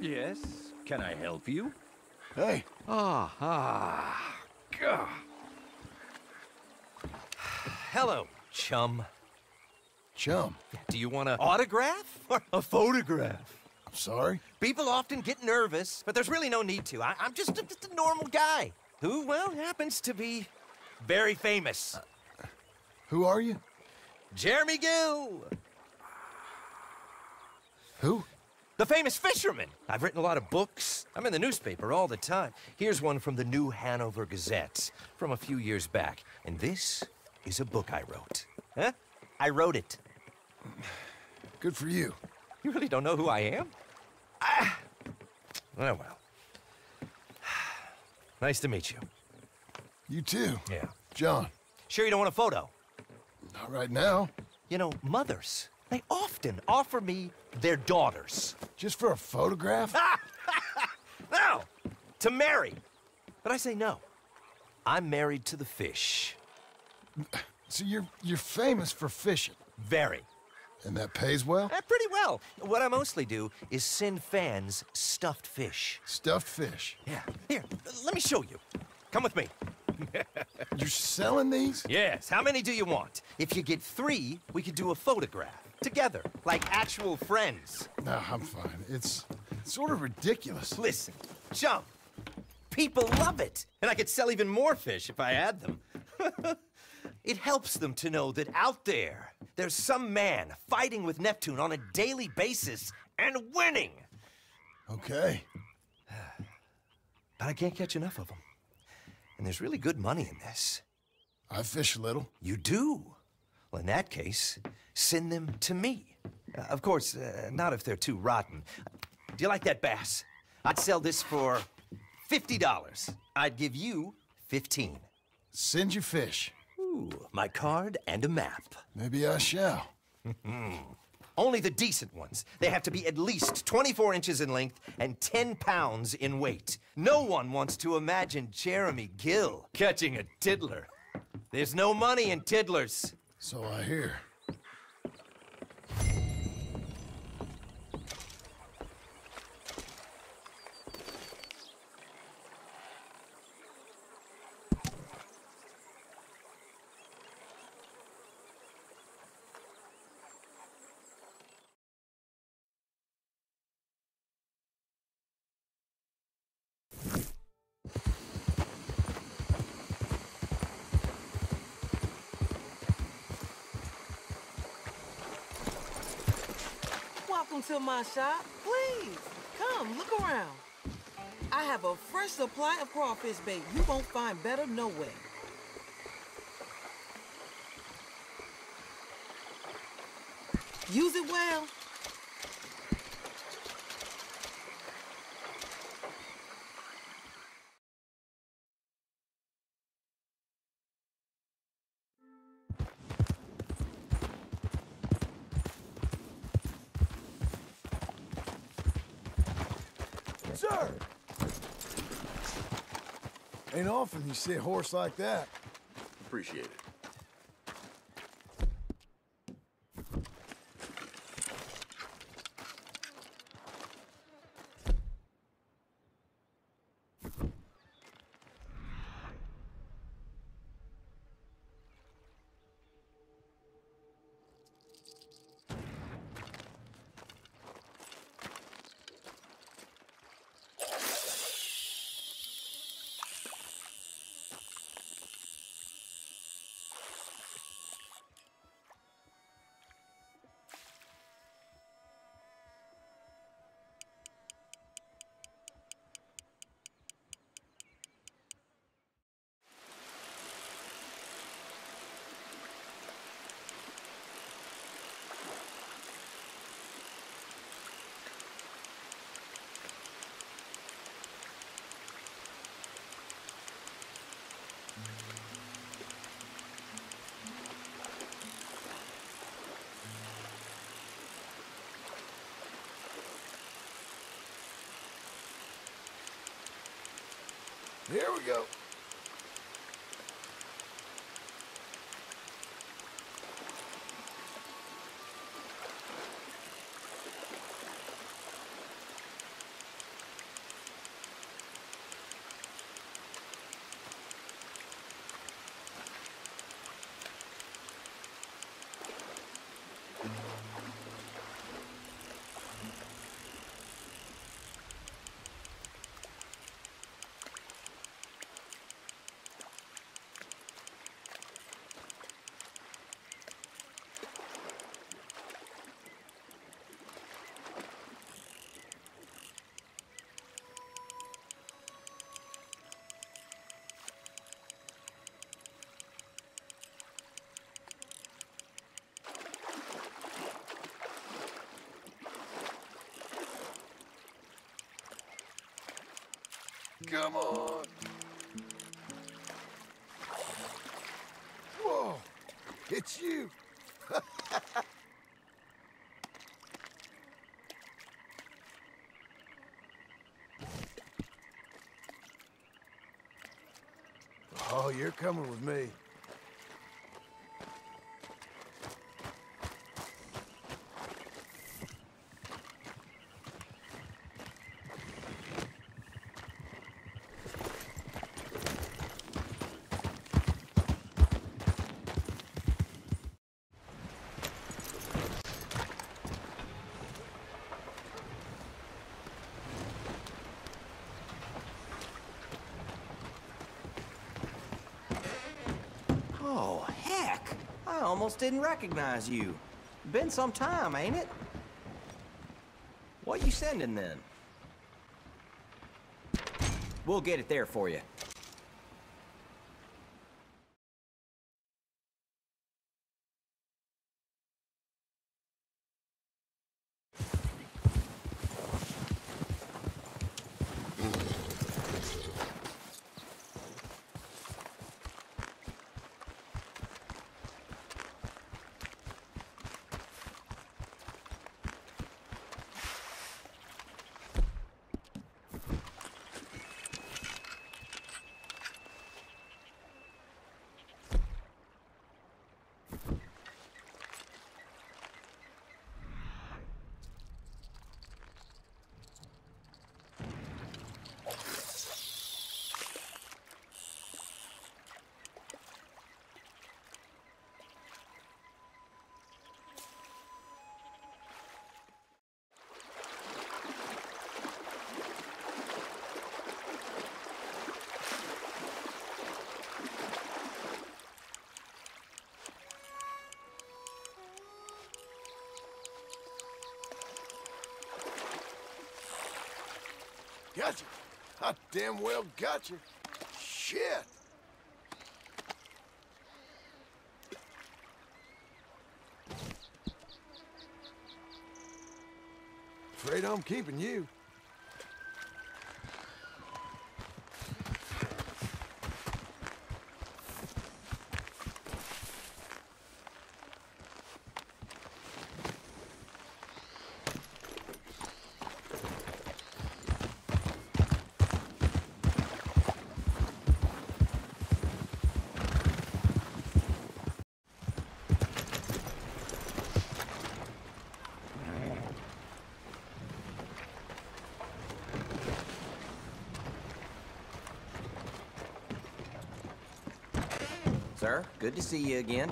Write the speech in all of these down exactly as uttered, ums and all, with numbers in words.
Yes, can I help you? Hey. Ah, ah, gah. Hello, chum. Chum. Do you want an autograph or a photograph? I'm sorry? People often get nervous, but there's really no need to. I I'm just a, just a normal guy who, well, happens to be very famous. Uh, who are you? Jeremy Gill. Who? The famous fisherman. I've written a lot of books. I'm in the newspaper all the time. Here's one from the New Hanover Gazette from a few years back. And this is a book I wrote. Huh? I wrote it. Good for you. You really don't know who I am? Ah. Oh, well. Nice to meet you. You too. Yeah. John. Sure you don't want a photo? Not right now. You know, mothers, they often offer me their daughters. Just for a photograph? No! To marry. But I say no. I'm married to the fish. So you're you're famous for fishing. Very. And that pays well? Eh, pretty well. What I mostly do is send fans stuffed fish. Stuffed fish. Yeah. Here, let me show you. Come with me. You're selling these? Yes. How many do you want? If you get three, we could do a photograph. Together. Like actual friends. No, I'm fine. It's, it's sort of ridiculous. Listen, chum. People love it. And I could sell even more fish if I had them. It helps them to know that out there, there's some man fighting with Neptune on a daily basis and winning. Okay. But I can't catch enough of them. And there's really good money in this. I fish a little. You do? Well, in that case, send them to me. Uh, of course, uh, not if they're too rotten. Do you like that bass? I'd sell this for fifty dollars. I'd give you fifteen. Send you fish. Ooh, my card and a map. Maybe I shall. Only the decent ones. They have to be at least twenty-four inches in length and ten pounds in weight. No one wants to imagine Jeremy Gill catching a tiddler. There's no money in tiddlers. So I hear. Welcome to my shop. Please, come, look around. I have a fresh supply of crawfish bait. You won't find better nowhere. Use it well. Sir! Ain't often you see a horse like that. Appreciate it. Here we go. Come on. Whoa, it's you. Oh, you're coming with me. Oh, heck! I almost didn't recognize you. Been some time, ain't it? What you sending then? We'll get it there for you. Gotcha. I damn well gotcha. Shit. Afraid I'm keeping you. Sir, good to see you again.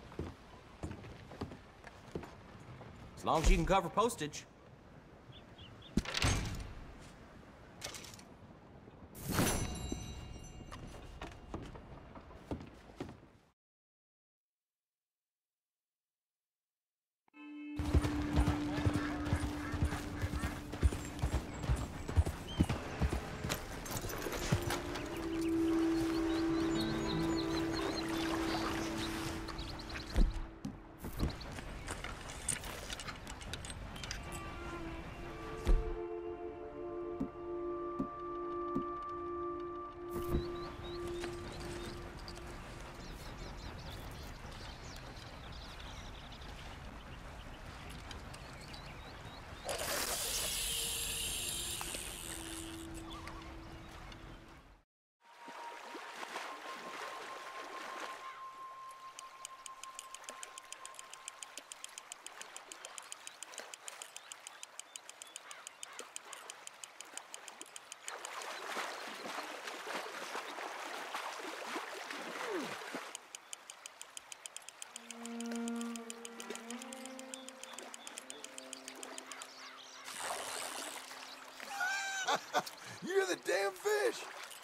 As long as you can cover postage. You're the damn fish!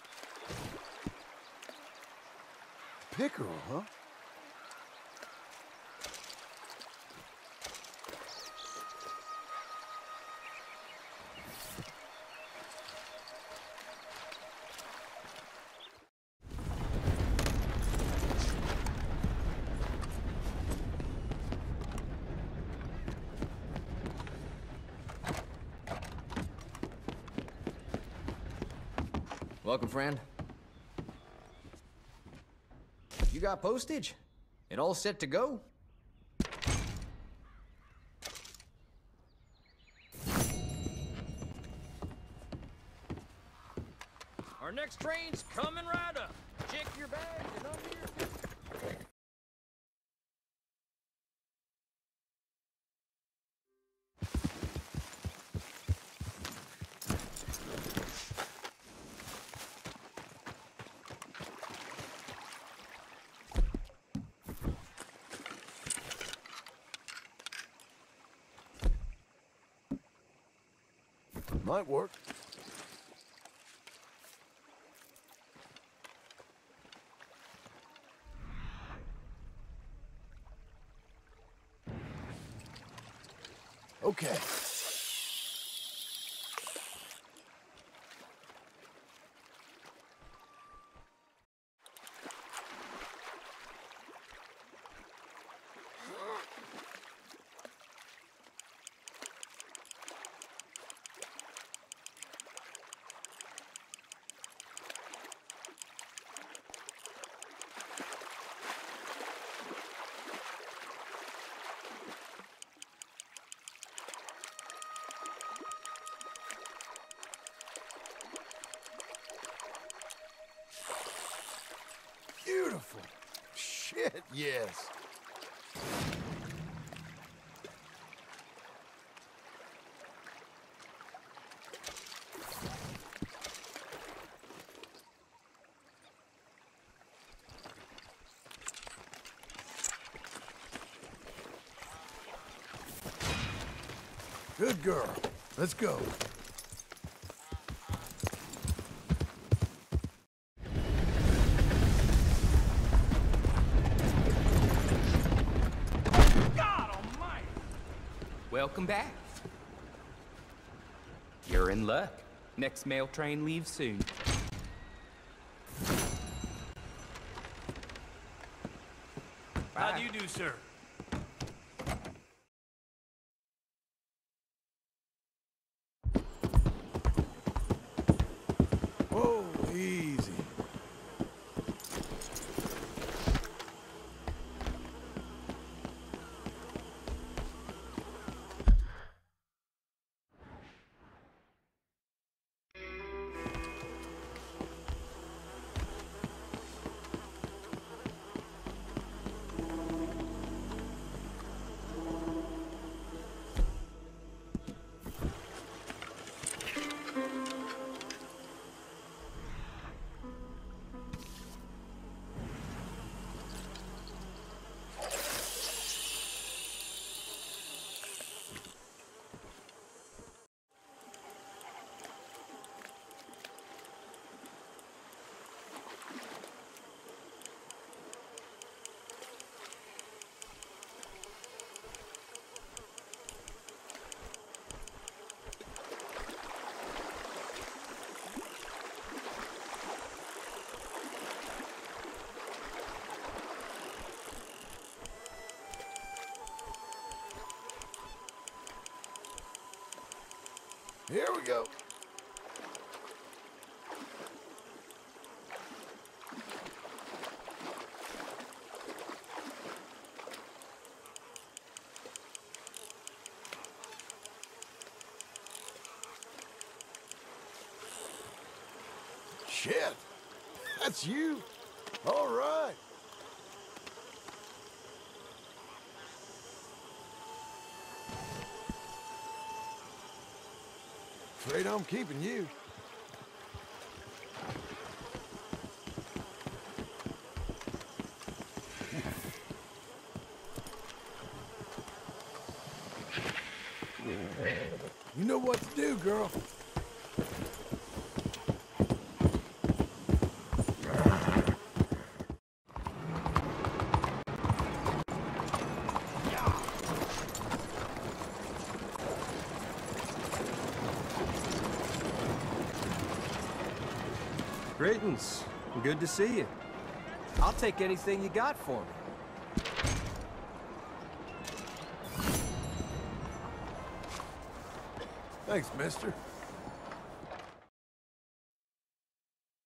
Pickerel, huh? Welcome, friend. You got postage? It all set to go? Our next train's coming right up. Check your bags and under your... Might work. Okay. Beautiful. Shit, yes. Good girl. Let's go. Welcome back. You're in luck. Next mail train leaves soon. How do you do, sir? Whoa, easy. Here we go. Shit, that's you. All right. Afraid I'm keeping you. You know what to do, girl. Greetings. Good to see you. I'll take anything you got for me. Thanks, mister.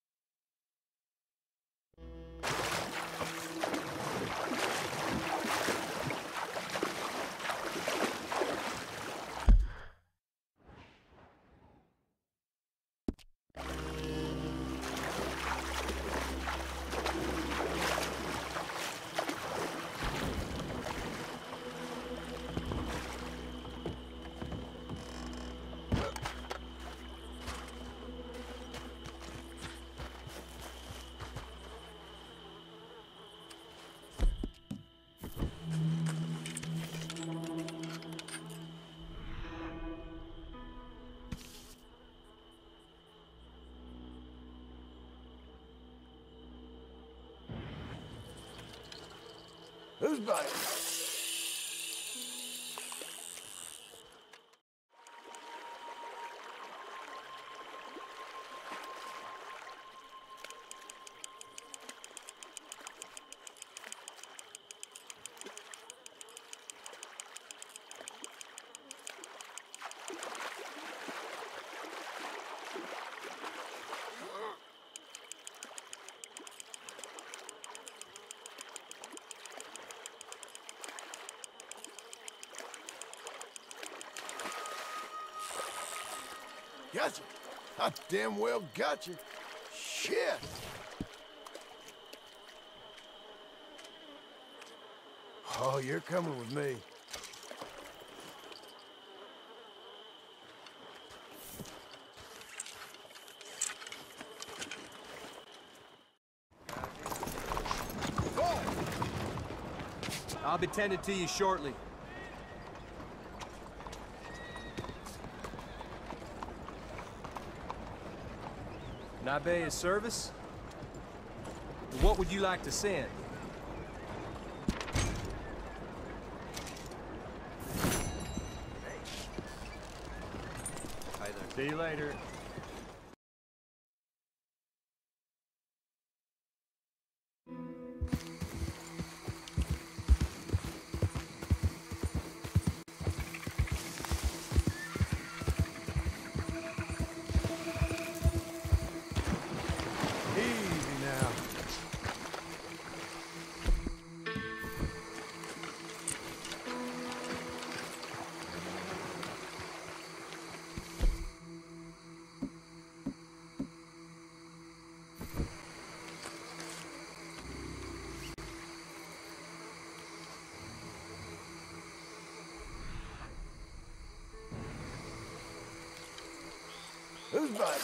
Who's biting? Gotcha. I damn well got you. Shit. Oh, you're coming with me. I'll be tending to you shortly. Nabe is service? What would you like to send? Hi there. See you later. Who's biting?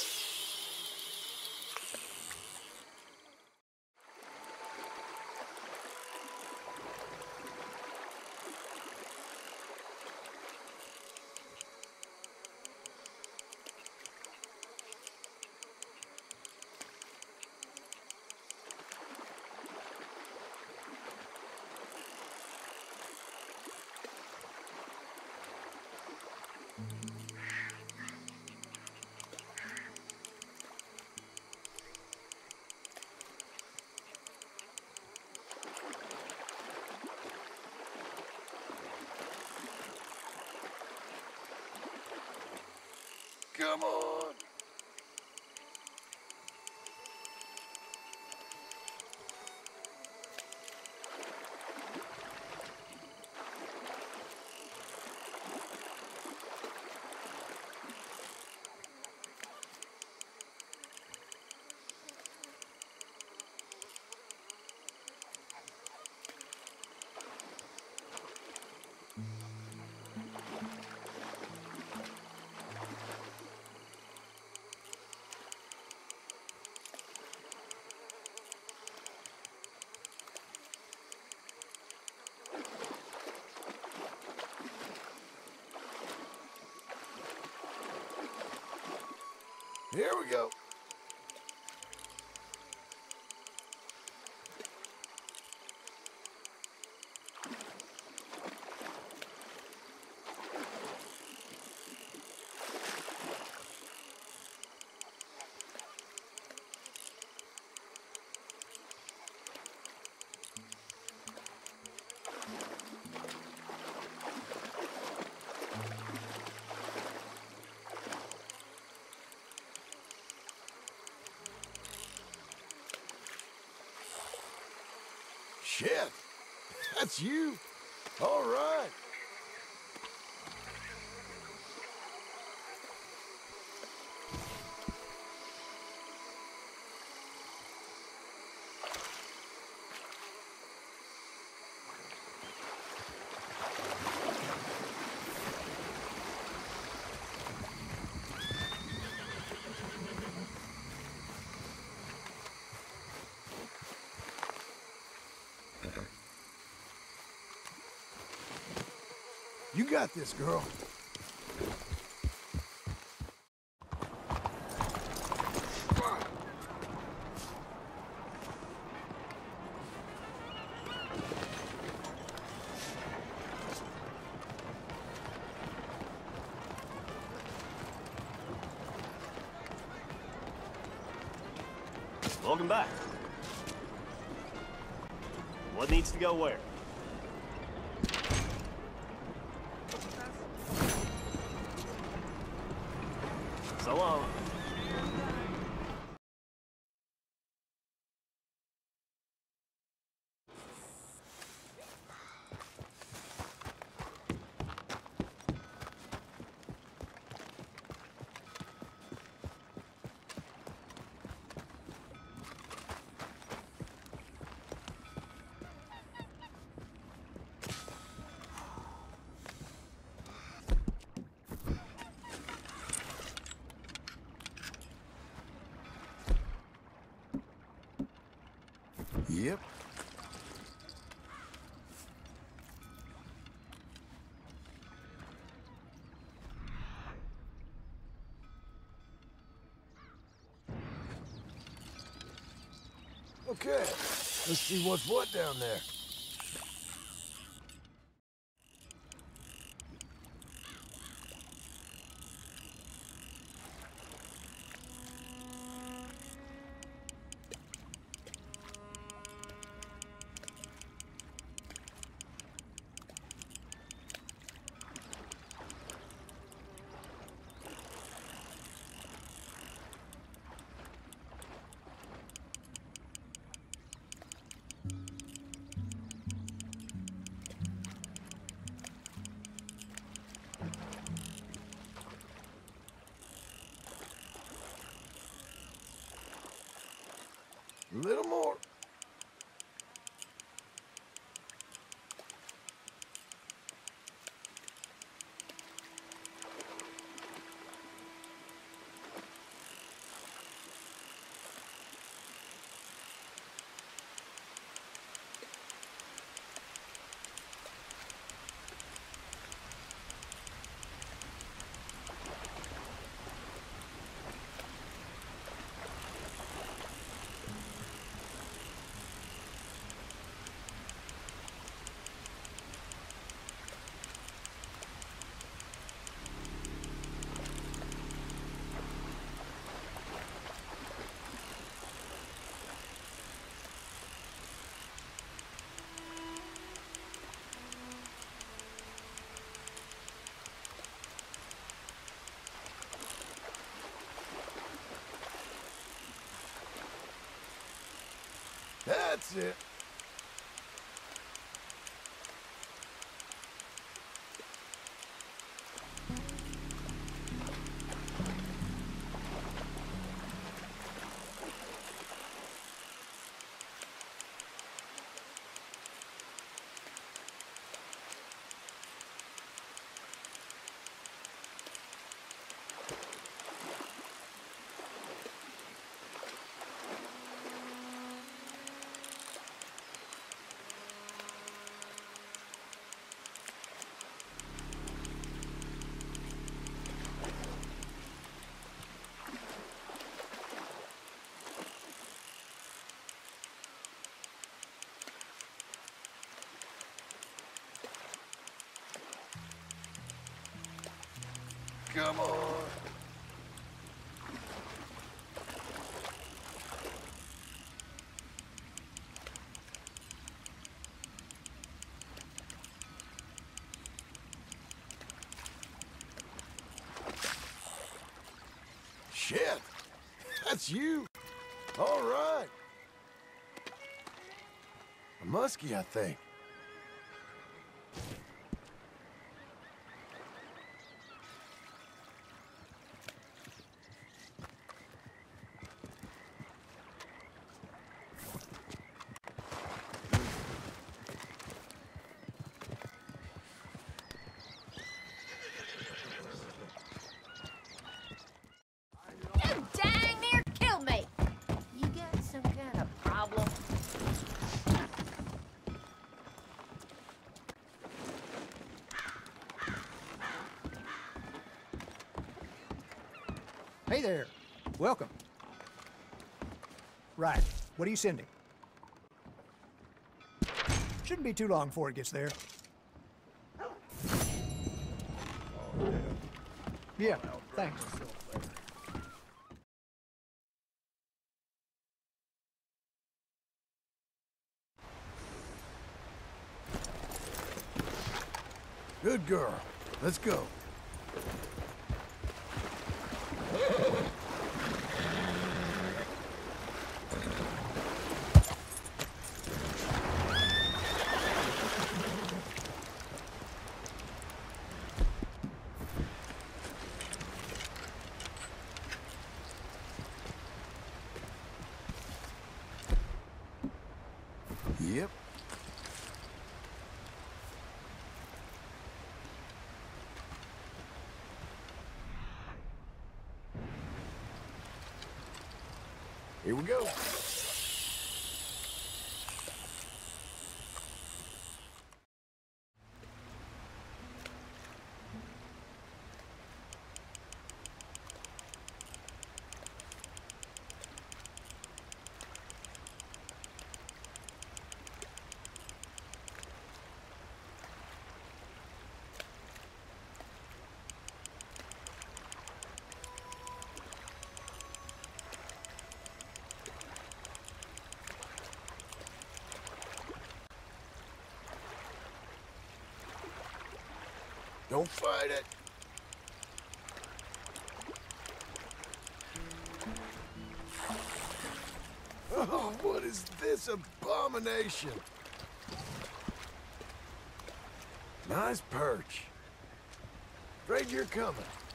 Come on. Here we go. Shit, that's you. All right. You got this, girl. Welcome back. What needs to go where? So long. Yep. Okay, let's see what's what down there. A little more. That's it. Come on. Shit, that's you. All right. A muskie, I think. Hey there. Welcome. Right. What are you sending? Shouldn't be too long before it gets there. Yeah, thanks. Good girl. Let's go. Yep. Here we go. Don't fight it. Oh, what is this abomination? Nice perch. Afraid you're coming.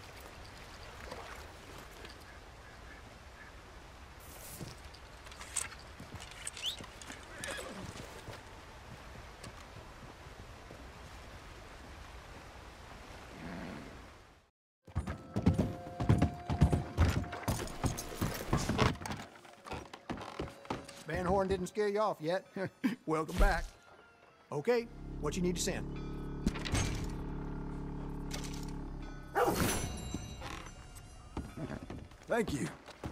Van Horn didn't scare you off yet. Welcome back. Okay, what you need to send? Thank you.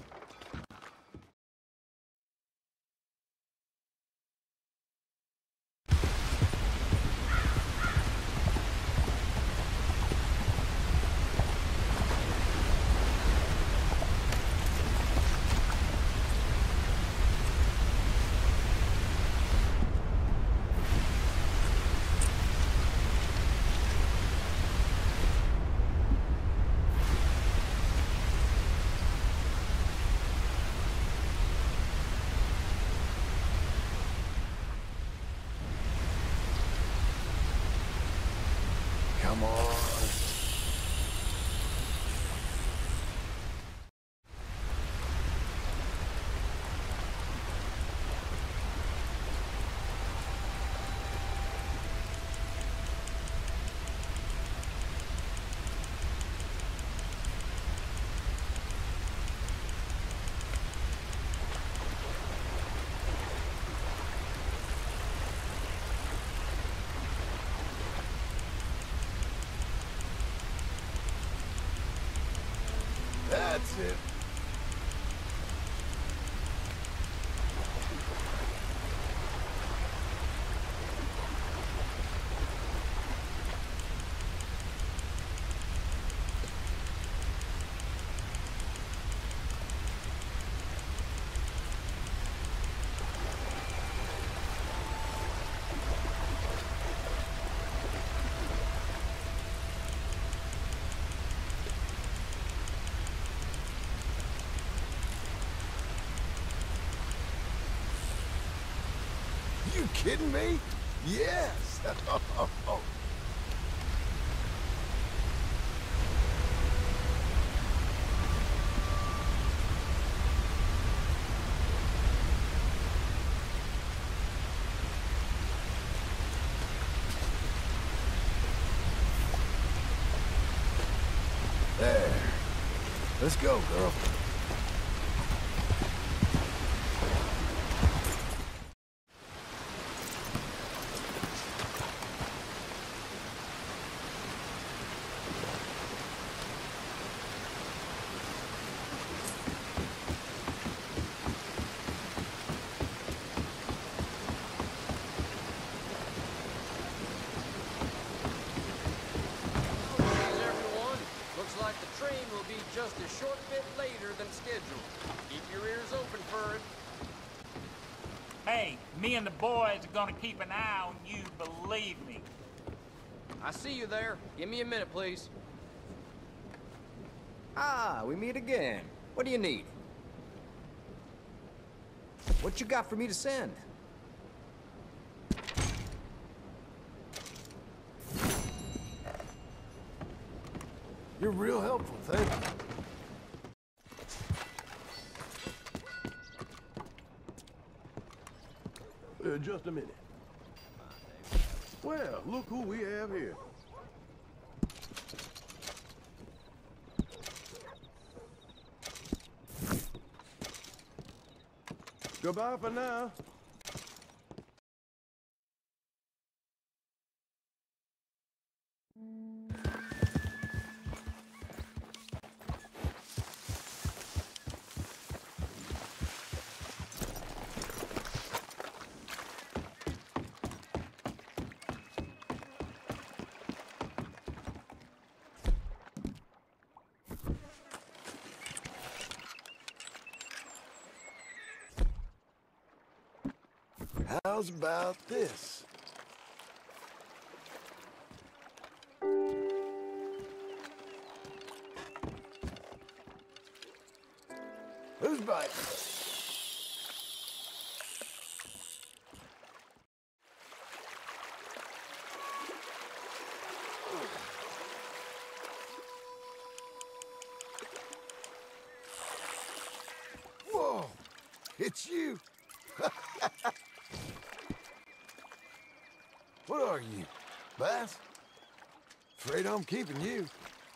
Come on. That's it. You kidding me? Yes. There. Let's go, girl. Just a short bit later than scheduled. Keep your ears open for it. Hey, me and the boys are gonna keep an eye on you, believe me. I see you there. Give me a minute, please. Ah, we meet again. What do you need? What you got for me to send? You're real helpful, thank you. Uh, just a minute. Well, look who we have here. Goodbye for now. How's about this? Who's biting? Whoa! It's you! What are you, bass? Afraid I'm keeping you.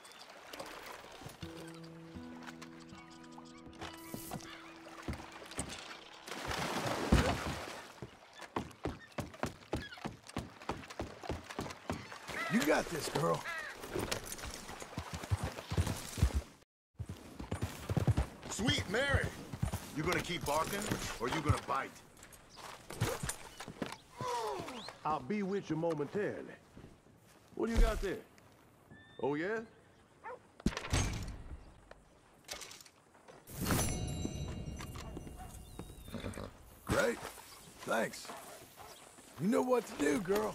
You got this, girl. Sweet Mary! You gonna keep barking, or you gonna bite? I'll be with you momentarily. What do you got there? Oh, yeah? Great. Thanks. You know what to do, girl.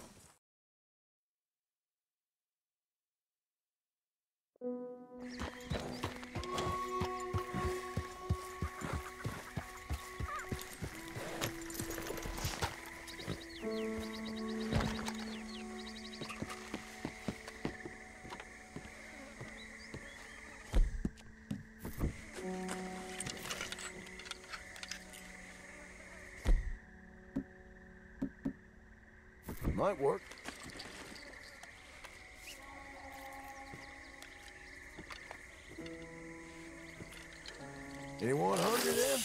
Might work. Anyone hungry then?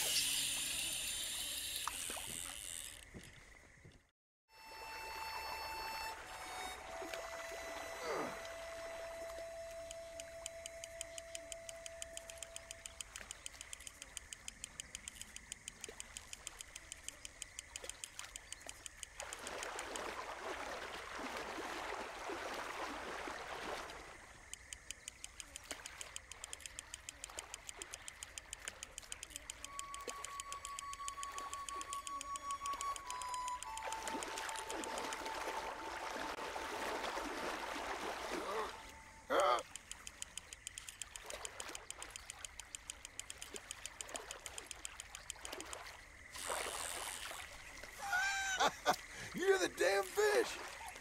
You're the damn fish!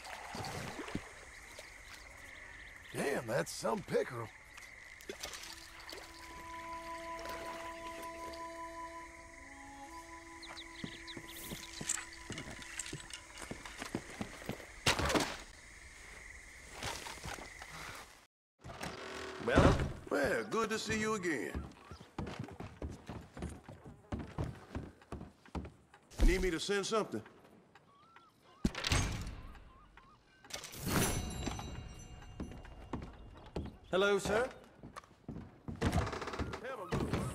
Damn, that's some pickerel. Well, well, good to see you again. Need me to send something? Hello, sir. Have a good one.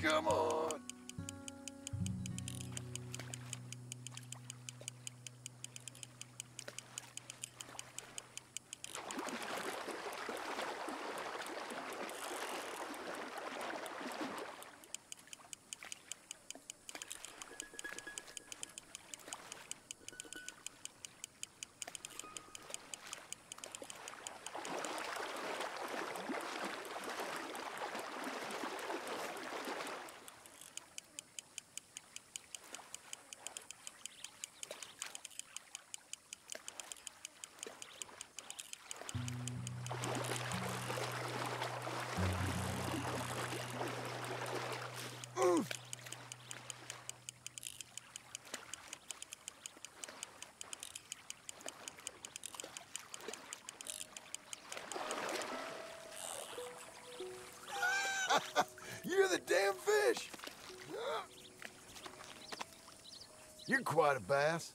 Come on. You're the damn fish! You're quite a bass.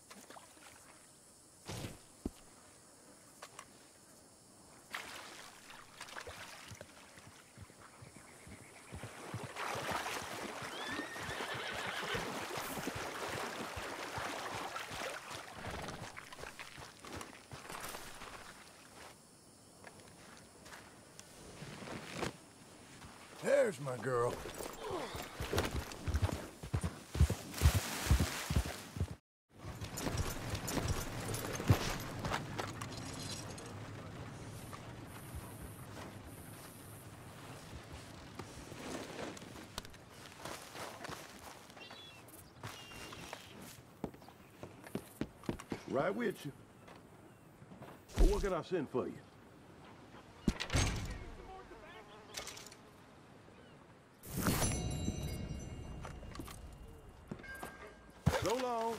There's my girl. Right with you. Well, what can I send for you? So long.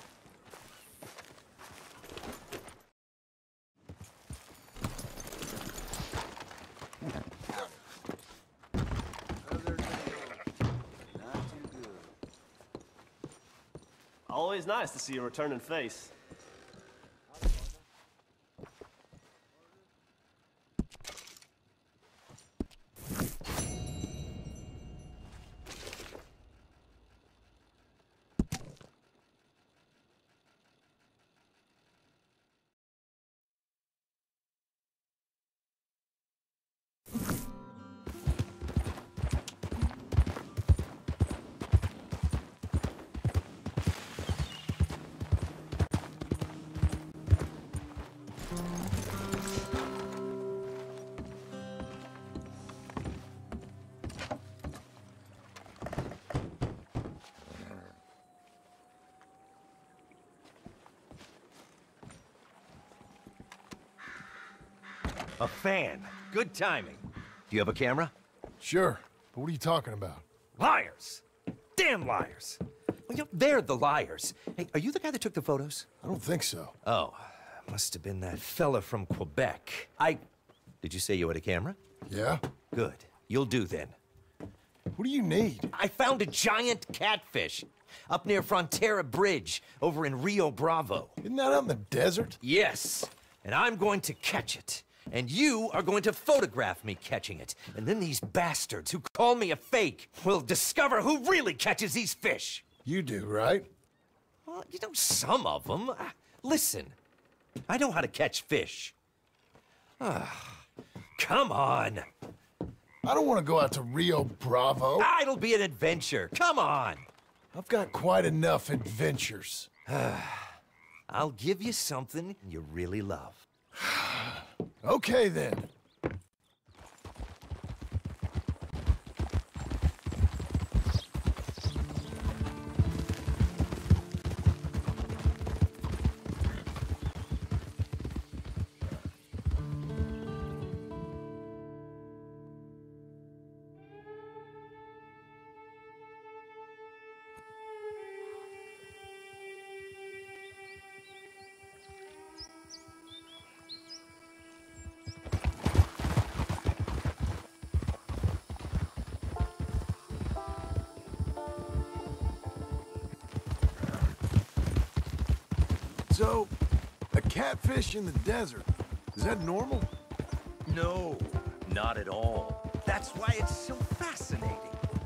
Always nice to see a returning face. A fan. Good timing. Do you have a camera? Sure, but what are you talking about? Liars! Damn liars! Well, you know, they're the liars. Hey, are you the guy that took the photos? I don't think so. Oh, must have been that fella from Quebec. I... Did you say you had a camera? Yeah? Good. You'll do then. What do you need? I found a giant catfish up near Frontera Bridge over in Rio Bravo. Isn't that out in the desert? Yes, and I'm going to catch it. And you are going to photograph me catching it. And then these bastards who call me a fake will discover who really catches these fish. You do, right? Well, you know, some of them. Uh, listen, I know how to catch fish. Ah, come on. I don't want to go out to Rio Bravo. Ah, it'll be an adventure. Come on. I've got quite enough adventures. I'll give you something you really love. Okay, then. So, a catfish in the desert, is that normal? No, not at all. That's why it's so fascinating.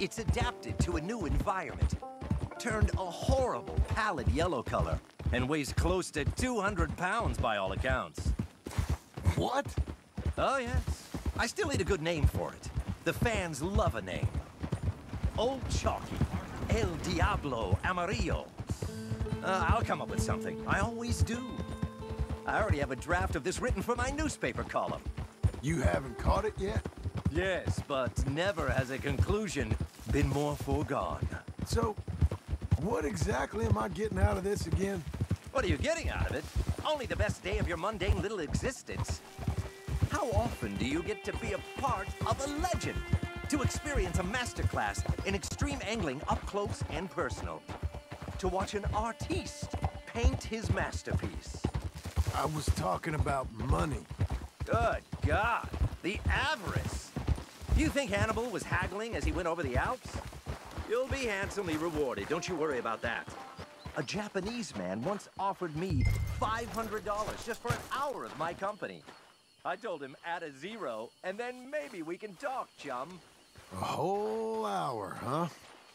It's adapted to a new environment. Turned a horrible pallid yellow color and weighs close to two hundred pounds by all accounts. What? Oh, yes. I still need a good name for it. The fans love a name. Old Chalky. El Diablo Amarillo. Uh, I'll come up with something. I always do. I already have a draft of this written for my newspaper column. You haven't caught it yet? Yes, but never has a conclusion been more foregone. So, what exactly am I getting out of this again? What are you getting out of it? Only the best day of your mundane little existence. How often do you get to be a part of a legend? To experience a masterclass in extreme angling up close and personal. To watch an artiste paint his masterpiece. I was talking about money. Good God, the avarice. You think Hannibal was haggling as he went over the Alps? You'll be handsomely rewarded, don't you worry about that. A Japanese man once offered me five hundred dollars just for an hour of my company. I told him add a zero, and then maybe we can talk, chum. A whole hour, huh?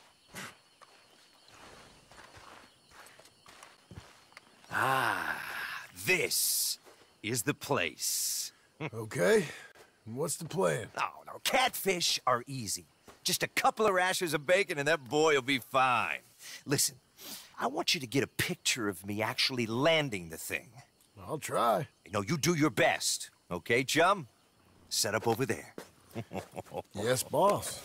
Ah, this is the place. Okay, what's the plan? Oh, no, catfish are easy. Just a couple of rashers of bacon and that boy will be fine. Listen, I want you to get a picture of me actually landing the thing. I'll try. No, you do your best. Okay, chum? Set up over there. Yes, boss.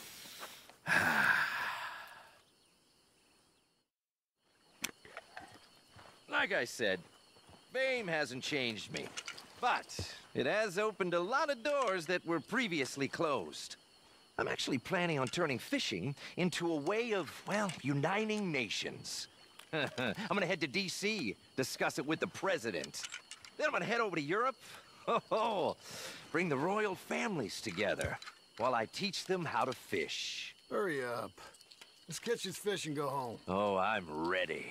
Like I said, fame hasn't changed me. But it has opened a lot of doors that were previously closed. I'm actually planning on turning fishing into a way of, well, uniting nations. I'm gonna head to D C, discuss it with the president. Then I'm gonna head over to Europe. Oh, bring the royal families together while I teach them how to fish. Hurry up. Let's catch this fish and go home. Oh, I'm ready.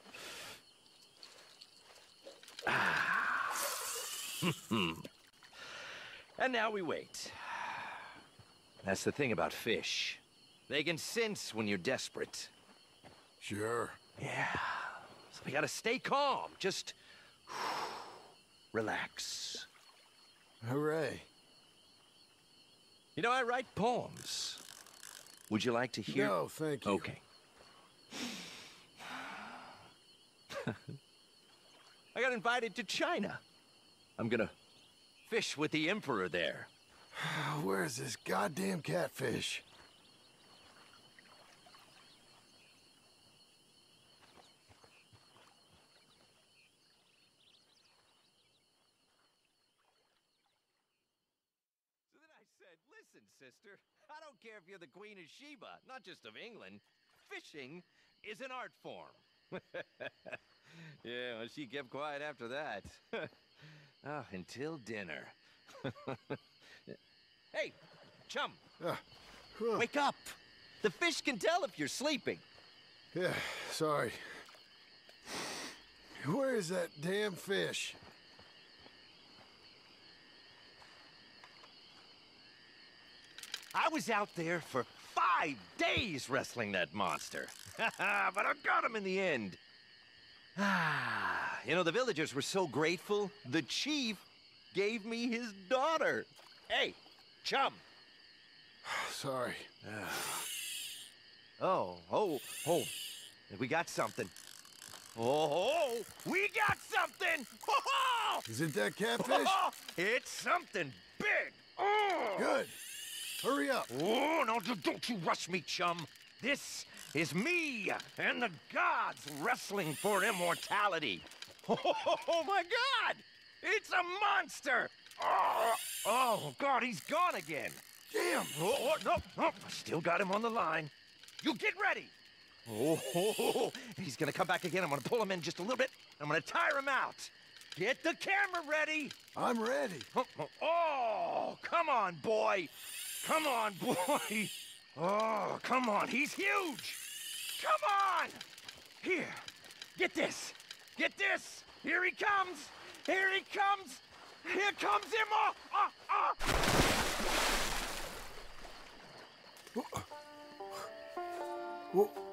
And now we wait. That's the thing about fish. They can sense when you're desperate. Sure. Yeah. So we gotta stay calm. Just relax. Hooray. You know, I write poems. Would you like to hear? No, thank you. Okay. I got invited to China. I'm gonna fish with the emperor there. Where's this goddamn catfish? So then I said, listen, sister, I don't care if you're the Queen of Sheba, not just of England. Fishing is an art form. Yeah, well, she kept quiet after that. Oh, until dinner. Hey, chum. Uh, huh. Wake up. The fish can tell if you're sleeping. Yeah, sorry. Where is that damn fish? I was out there for five days wrestling that monster. But I got him in the end. Ah, you know, the villagers were so grateful, the chief gave me his daughter. Hey, chum. Sorry. Oh, oh, oh. We got something. Oh, we got something! Oh, is it that catfish? oh, it's something big. Oh. Good. Hurry up. Oh, no, don't you rush me, chum. This is me and the gods wrestling for immortality. Oh, oh my God! It's a monster! Oh, oh God, he's gone again. Damn! Oh, oh, no, no, still got him on the line. You get ready. Oh, oh, oh, he's gonna come back again. I'm gonna pull him in just a little bit. I'm gonna tire him out. Get the camera ready. I'm ready. Oh, oh, oh, come on, boy. Come on, boy. Oh, come on. He's huge. Come on. Here. Get this. Get this. Here he comes. Here he comes. Here comes him. Oh, oh, oh. Wh